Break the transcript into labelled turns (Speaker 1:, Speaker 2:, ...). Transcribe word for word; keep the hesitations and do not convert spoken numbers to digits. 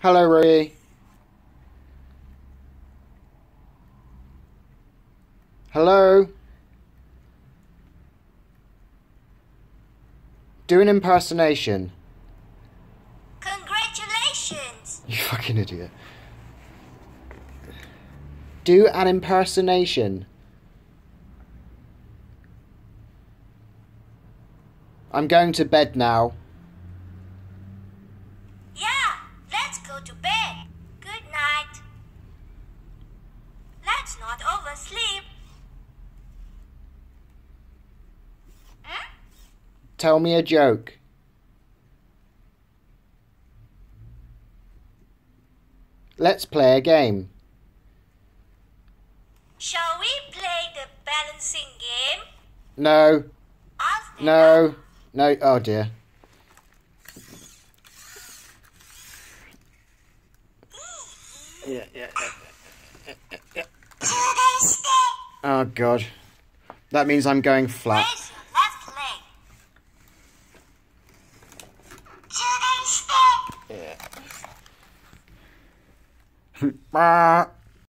Speaker 1: Hello, Rory. Hello? Do an impersonation.
Speaker 2: Congratulations!
Speaker 1: You fucking idiot. Do an impersonation. I'm going to bed now.
Speaker 2: Yeah, let's go to bed. Good night. Let's not oversleep. Hmm?
Speaker 1: Tell me a joke. Let's play a game.
Speaker 2: Shall we play the balancing game?
Speaker 1: No.
Speaker 2: Ask them
Speaker 1: No.
Speaker 2: up.
Speaker 1: No. Oh dear. Yeah, yeah, yeah, yeah, yeah. Oh God. That means I'm going flat.
Speaker 2: Raise your left leg.
Speaker 1: Yeah.